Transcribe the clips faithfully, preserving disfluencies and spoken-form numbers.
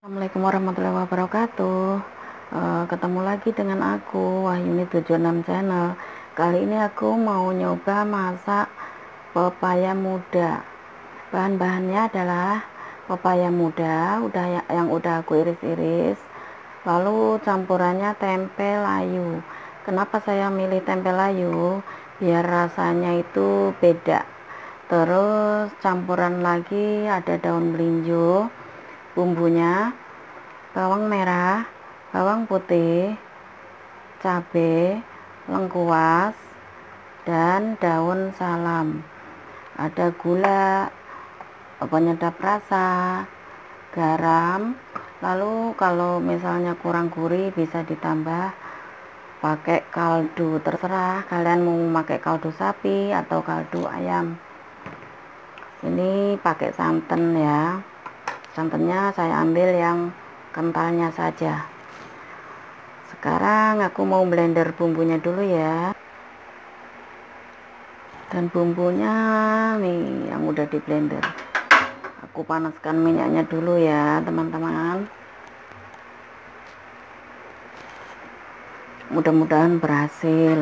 Assalamualaikum warahmatullahi wabarakatuh. Eh, ketemu lagi dengan aku Wahyuni tujuh enam Channel. Kali ini aku mau nyoba masak pepaya muda. Bahan-bahannya adalah pepaya muda udah ya, yang udah aku iris-iris, lalu campurannya tempe layu. Kenapa saya milih tempe layu? Biar rasanya itu beda. Terus campuran lagi ada daun melinjo, bumbunya bawang merah, bawang putih, cabai, lengkuas, dan daun salam. Ada gula, penyedap rasa, garam. Lalu kalau misalnya kurang gurih bisa ditambah pakai kaldu, terserah kalian mau pakai kaldu sapi atau kaldu ayam. Ini pakai santan ya. Santannya saya ambil yang kentalnya saja. Sekarang aku mau blender bumbunya dulu ya. Dan bumbunya nih yang udah di blender. Aku panaskan minyaknya dulu ya teman-teman. Mudah-mudahan berhasil.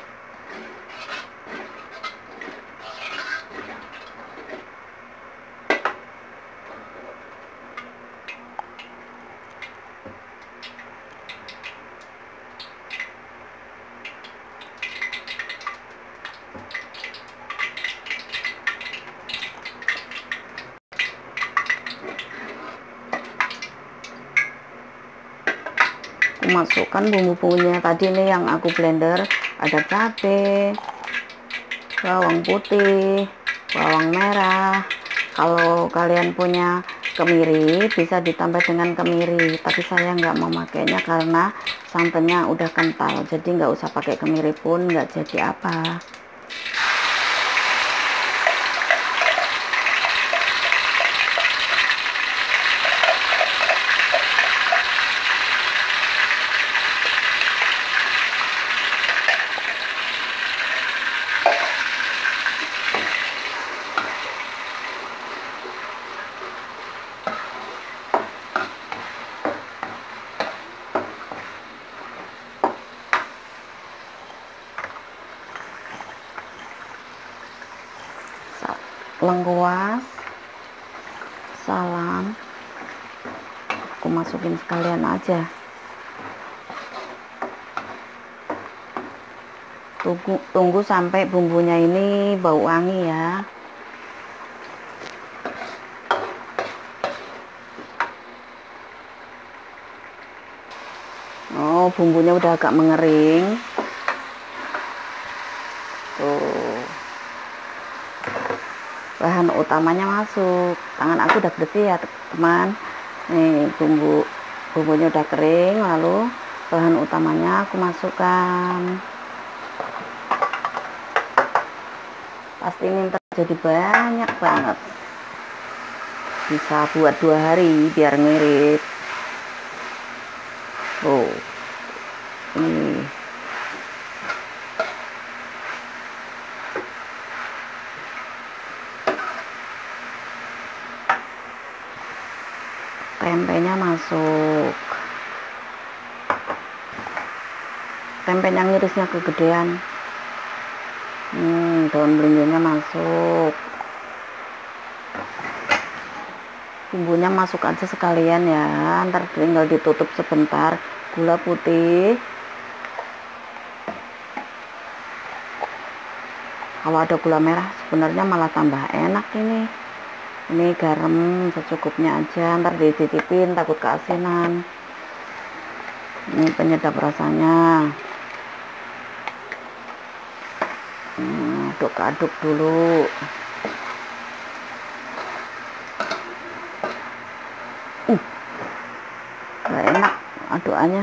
Masukkan bumbu-bumbunya tadi nih yang aku blender. Ada cabai, bawang putih, bawang merah. Kalau kalian punya kemiri bisa ditambah dengan kemiri, tapi saya nggak mau makainya karena santannya udah kental, jadi nggak usah pakai kemiri pun nggak jadi apa. Lengkuas, salam, aku masukin sekalian aja. Tunggu, tunggu sampai bumbunya ini bau wangi ya. Oh, bumbunya udah agak mengering. Tuh. Bahan utamanya masuk. Tangan aku udah bersih ya teman. Nih bumbu bumbunya udah kering, lalu bahan utamanya aku masukkan. Pasti ini ntar jadi banyak banget. Bisa buat dua hari biar ngirit. Oh, ini tempenya masuk. Tempenya ngirisnya kegedean. Hmm, daun belinjonya masuk. Bumbunya masuk aja sekalian ya. Ntar tinggal ditutup sebentar. Gula putih. Kalau ada gula merah sebenarnya malah tambah enak ini. Ini garam secukupnya aja, ntar dicicipin takut keasinan. Ini penyedap rasanya. Hmm, aduk-aduk dulu. Uh, gak enak adukannya.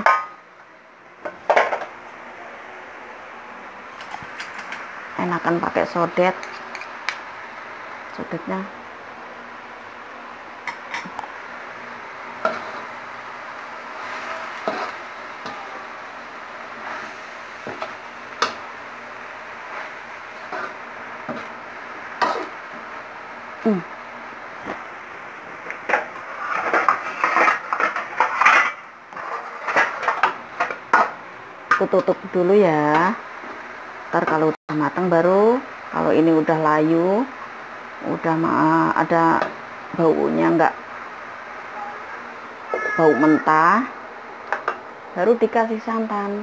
Enakan pakai sodet. Sodetnya Hmm. aku tutup dulu ya. Ntar kalau udah matang baru, kalau ini udah layu, udah ada baunya, enggak bau mentah, baru dikasih santan.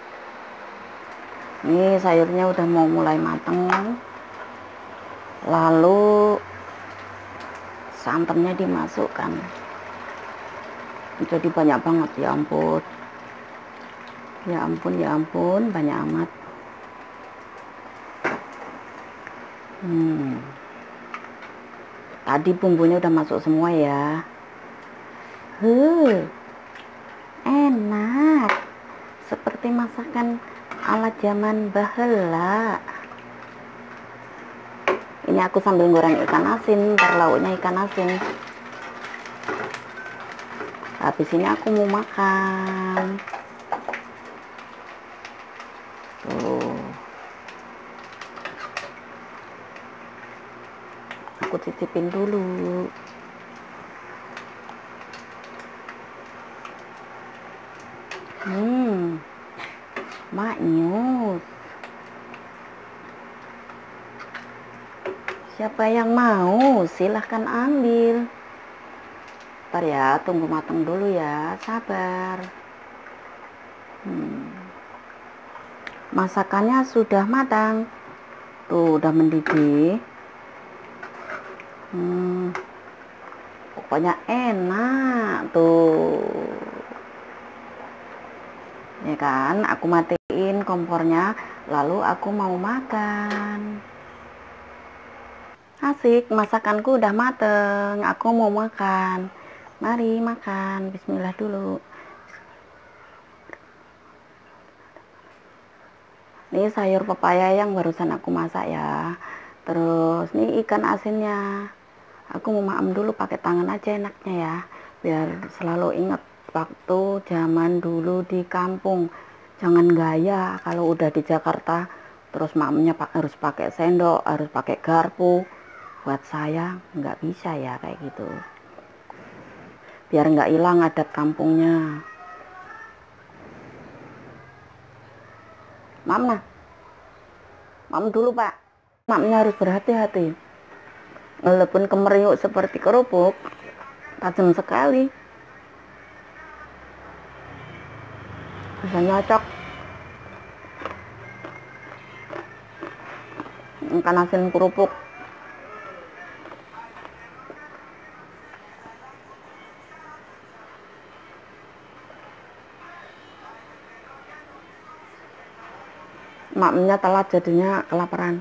Ini sayurnya udah mau mulai matang, lalu santannya dimasukkan. Jadi banyak banget, ya ampun, ya ampun, ya ampun, banyak amat. Hmm. Tadi bumbunya udah masuk semua ya. Huh, enak, seperti masakan ala zaman baheula. Ini aku sambil goreng ikan asin, ntar lauknya ikan asin. Habis ini aku mau makan. Tuh, aku cicipin dulu. Hmm, maknyus. Siapa yang mau, silahkan ambil. Ntar ya, tunggu matang dulu ya, sabar. Hmm. Masakannya sudah matang. Tuh, udah mendidih. Hmm. Pokoknya enak tuh. Ya kan, aku matiin kompornya, lalu aku mau makan. Asik, masakanku udah mateng, aku mau makan. Mari makan, bismillah dulu. Ini sayur pepaya yang barusan aku masak ya. Terus ini ikan asinnya. Aku mau maem dulu pakai tangan aja enaknya ya, biar selalu ingat waktu zaman dulu di kampung. Jangan gaya kalau udah di Jakarta terus maemnya harus pakai sendok, harus pakai garpu. Buat saya nggak bisa ya kayak gitu, biar nggak hilang adat kampungnya. Maem nah, maem dulu pak. Maemnya harus berhati-hati, walaupun kemeriuk seperti kerupuk, tajam sekali. Bisa nyocok ikan asin kerupuk. Maemnya telat jadinya kelaparan.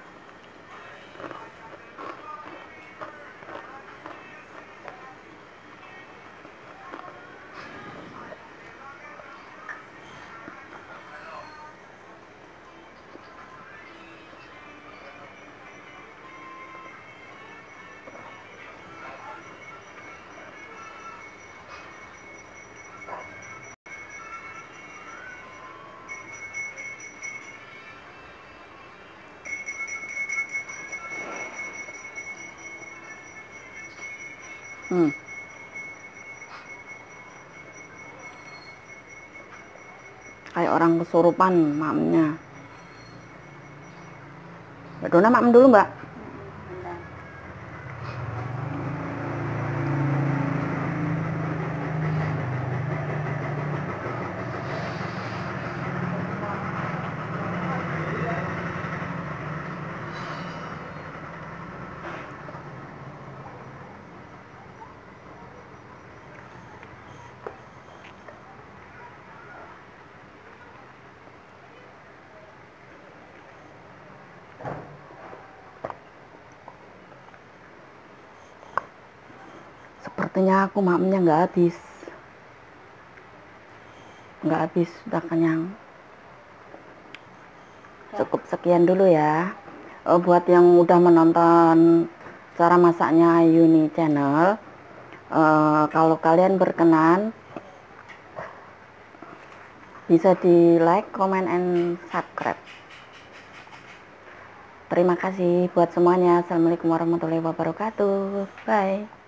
Hmm. Kayak orang kesurupan maemnya. Mbak Dona maem dulu mbak. Sepertinya aku maemnya nggak habis, nggak habis, udah kenyang. Cukup sekian dulu ya. Oh, buat yang udah menonton cara masaknya Yuni Channel, uh, kalau kalian berkenan bisa di like, comment, and subscribe. Terima kasih buat semuanya. Assalamualaikum warahmatullahi wabarakatuh. Bye.